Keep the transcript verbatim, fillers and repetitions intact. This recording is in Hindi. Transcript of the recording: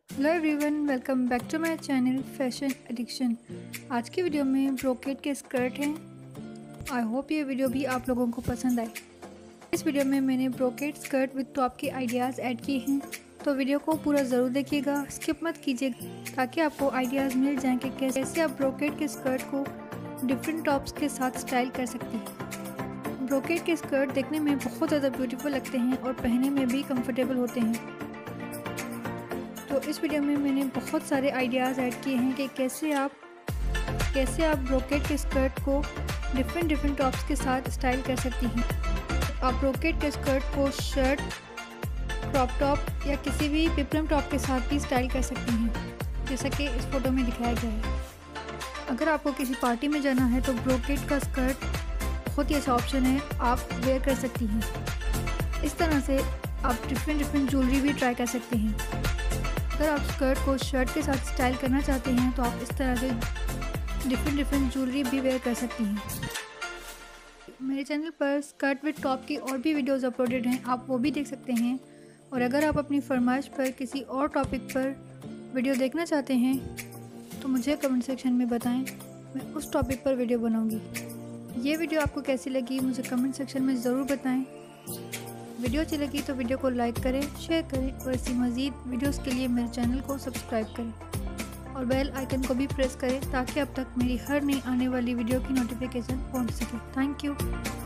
Hello everyone, welcome back to my channel fashion addiction. आज की वीडियो में ब्रोकेट के स्कर्ट हैं। आई होप ये वीडियो भी आप लोगों को पसंद आए। इस वीडियो में मैंने ब्रोकेट स्कर्ट विद टॉप के आइडियाज़ ऐड किए हैं, तो वीडियो को पूरा ज़रूर देखिएगा, स्किप मत कीजिएगा, ताकि आपको आइडियाज़ मिल जाएँ कि कैसे आप ब्रोकेट के स्कर्ट को डिफरेंट टॉप्स के साथ स्टाइल कर सकती हैं। ब्रोकेट के स्कर्ट देखने में बहुत ज़्यादा ब्यूटीफुल लगते हैं और पहनने में भी कंफर्टेबल होते हैं। तो इस वीडियो में मैंने बहुत सारे आइडियाज़ ऐड किए हैं कि कैसे आप कैसे आप ब्रोकेट के स्कर्ट को डिफरेंट डिफरेंट टॉप्स के साथ स्टाइल कर सकती हैं। आप ब्रोकेट के स्कर्ट को शर्ट, क्रॉप टॉप या किसी भी पिपलम टॉप के साथ भी स्टाइल कर सकती हैं, जैसा कि इस फोटो में दिखाया गया है। अगर आपको किसी पार्टी में जाना है तो ब्रोकेट का स्कर्ट बहुत ही अच्छा ऑप्शन है, आप वेयर कर सकती हैं। इस तरह से आप डिफरेंट डिफरेंट ज्वेलरी भी ट्राई कर सकते हैं। अगर आप स्कर्ट को शर्ट के साथ स्टाइल करना चाहते हैं तो आप इस तरह से डिफरेंट डिफरेंट ज्वेलरी भी वेयर कर सकती हैं। मेरे चैनल पर स्कर्ट विद टॉप की और भी वीडियोस अपलोडेड हैं, आप वो भी देख सकते हैं। और अगर आप अपनी फरमाइश पर किसी और टॉपिक पर वीडियो देखना चाहते हैं तो मुझे कमेंट सेक्शन में बताएं, मैं उस टॉपिक पर वीडियो बनाऊँगी। ये वीडियो आपको कैसी लगी मुझे कमेंट सेक्शन में ज़रूर बताएँ। वीडियो अच्छी लगी तो वीडियो को लाइक करें, शेयर करें और ऐसी मज़ीद वीडियोस के लिए मेरे चैनल को सब्सक्राइब करें और बेल आइकन को भी प्रेस करें, ताकि अब तक मेरी हर नई आने वाली वीडियो की नोटिफिकेशन पहुंच सके। Thank you.